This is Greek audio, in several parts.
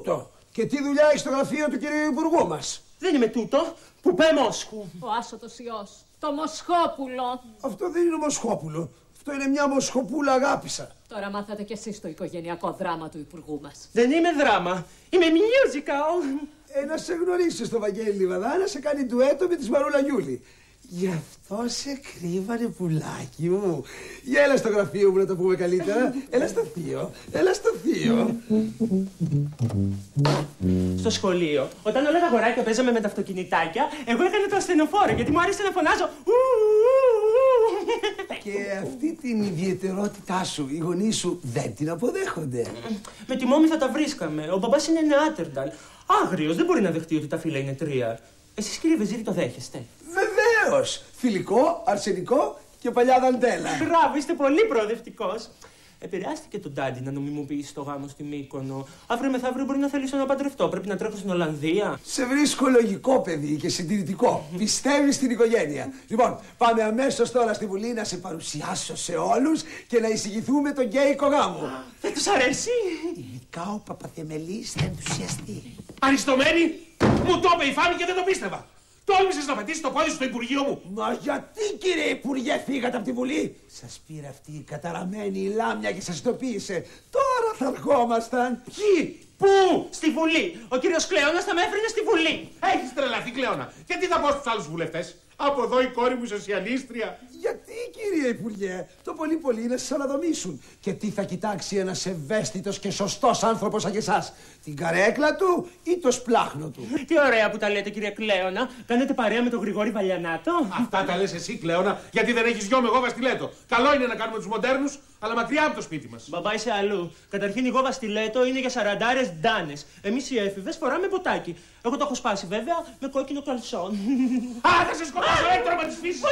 Τούτο. Και τι δουλειά έχει στο γραφείο του κυρίου Υπουργού μας? Δεν είμαι τούτο που πέ Μόσχου. Ο άσωτος ιός. Το Μοσχόπουλο. Αυτό δεν είναι Μοσχόπουλο. Αυτό είναι μια Μοσχοπούλα αγάπησα. Τώρα μάθατε κι εσείς το οικογενειακό δράμα του Υπουργού μας. Δεν είμαι δράμα. Είμαι musical. Να σε γνωρίσει στο Βαγγέλη Λιβαδά, να σε κάνει ντουέτο με τη Μαρούλα Γιούλη. Γι' αυτό σε κρύβανε, πουλάκι μου. Για έλα στο γραφείο μου να το πούμε καλύτερα. Έλα στο θείο. Έλα στο θείο. Στο σχολείο, όταν όλα τα αγοράκια παίζαμε με τα αυτοκινητάκια, εγώ έκανα το ασθενοφόρο γιατί μου άρεσε να φωνάζω. Και αυτή την ιδιαιτερότητά σου, οι γονείς σου δεν την αποδέχονται. Με τη μόμη θα τα βρίσκαμε. Ο μπαμπάς είναι νεάτερνταλ. Άγριος, δεν μπορεί να δεχτεί ότι τα φύλλα είναι 3. Εσείς κύριε Βεζίρη το δέχεστε? Βεβαίως! Φιλικό, αρσενικό και παλιά δαντέλα. Μπράβο, είστε πολύ προοδευτικός. Επηρεάστηκε τον Ντάντι να νομιμοποιήσει το γάμο στη Μύκονο. Αύριο μεθαύριο μπορεί να θελήσω να παντρευτώ. Πρέπει να τρέχω στην Ολλανδία. Σε βρίσκω λογικό παιδί και συντηρητικό. Πιστεύεις στην οικογένεια. Λοιπόν, πάμε αμέσως τώρα στη Βουλή να σε παρουσιάσω σε όλους και να εισηγηθούμε τον γκέικο γάμο. Δεν τους αρέσει? Ειδικά ο Παπαθεμελής θα ενθουσιαστεί. Αριστομένη! Μου το είπε η Φάνη και δεν το πίστευα. Τόλμησες να πετύσεις το πόδι σου στο Υπουργείο μου. Μα γιατί κύριε Υπουργέ φύγατε από τη Βουλή? Σας πήρε αυτή η καταραμένη η λάμια και σας ειδοποίησε. Τώρα θα ερχόμασταν. Ποιοι? Πού? Στη Βουλή. Ο κύριος Κλέωνας θα με έφερνε στη Βουλή. Έχεις τρελαθεί, Κλέωνα. Και τι θα πω στους άλλους βουλευτές? Από εδώ η κόρη μου σοσιαλίστρια. Γιατί κύριε Υπουργέ? Το πολύ πολύ να σας αναδομήσουν. Και τι θα κοιτάξει ένας ευαίσθητος και σωστός άνθρωπος σαν και εσάς? Την καρέκλα του ή το σπλάχνο του? Τι ωραία που τα λέτε κύριε Κλέωνα. Κάνετε παρέα με τον Γρηγόρη Βαλιανάτο. Αυτά τα λες εσύ, Κλέωνα, γιατί δεν έχεις γιο με γόβα στιλέτο. Καλό είναι να κάνουμε τους μοντέρνους, αλλά μακριά από το σπίτι μας. Μπαμπά είσαι αλλού. Καταρχήν η γόβα στιλέτο είναι για σαραντάρες ντάνες. Εμείς οι έφηβες φοράμε ποτάκι. Εγώ το έχω σπάσει βέβαια με κόκκινο καλσόν. Α, θα σε σκοτώσω, έκτρωμα της φύσης.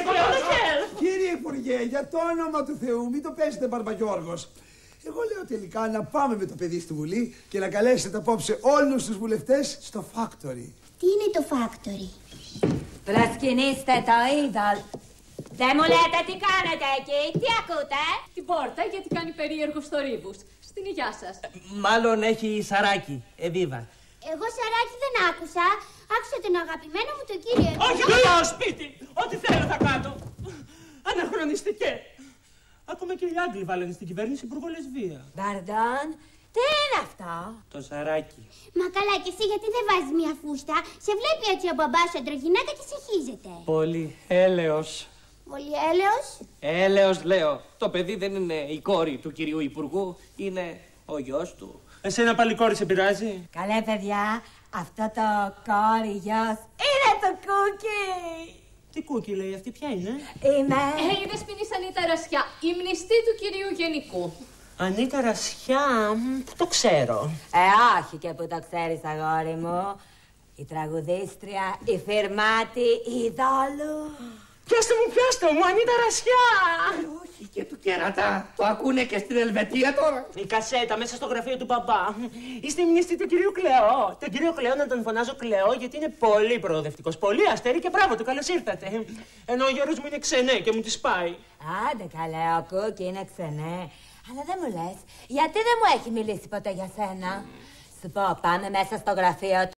Κύριε Υπουργέ, για το όνομα του Θεού, μην το πέσετε Μπαρμπαγιώργος. Εγώ λέω τελικά να πάμε με το παιδί στη Βουλή και να καλέσετε απόψε όλους τους βουλευτές στο Factory. Τι είναι το Factory? Προσκυνήστε το είδωλ. Δεν μου λέτε τι κάνετε εκεί, τι ακούτε? Την πόρτα γιατί κάνει περίεργο θορύβους. Στην υγειά σας. Μάλλον έχει σαράκι. Εβίβα. Εγώ σαράκι δεν άκουσα. Άκουσα τον αγαπημένο μου τον κύριο. Όχι, δεν πάω σπίτι. Ό,τι θέλω θα κάνω. Αναχρονιστικέ. Ακόμα και οι Άγγλοι βάλανε στην κυβέρνηση υπουργό λεσβία. Μπαρντών, τι είναι αυτό? Το σαράκι. Μα καλά και εσύ γιατί δεν βάζεις μια φούστα? Σε βλέπει έτσι ο μπαμπάς σου αντρογυνάκα και σε χίζεται. Πολύ έλεος. Πολύ έλεος. Έλεος λέω. Το παιδί δεν είναι η κόρη του κυρίου Υπουργού, είναι ο γιος του. Εσένα πάλι κόρη σε πειράζει? Καλέ παιδιά, αυτό το κόρη γιος είναι το Κούκι. Τι Κούκι λέει αυτή, ποια είναι? Είμαι... Η δεσποινής Ανίτα Ρασιά, η μνηστή του κυρίου Γενικού. Ανίτα Ρασιά, που το ξέρω. Όχι και που το ξέρεις αγόρι μου. Η τραγουδίστρια, η φυρμάτη, η ειδόλου. Πιάστε μου, Ανίτα Ρασιά! Όχι και του κερατά. Το ακούνε και στην Ελβετία τώρα. Η κασέτα μέσα στο γραφείο του παπά. Είστε η μνηστή του κυρίου Κλεό. Τον κύριο Κλεό να τον φωνάζω Κλεό γιατί είναι πολύ προοδευτικός. Πολύ αστέρι και μπράβο του, καλώς ήρθατε. Ενώ ο γέρος μου είναι ξενέ και μου τη σπάει. Άντε καλέ, ο Κούκι είναι ξενέ. Αλλά δεν μου λες, γιατί δεν μου έχει μιλήσει ποτέ για σένα? Σου πω, πάμε μέσα στο γραφείο του.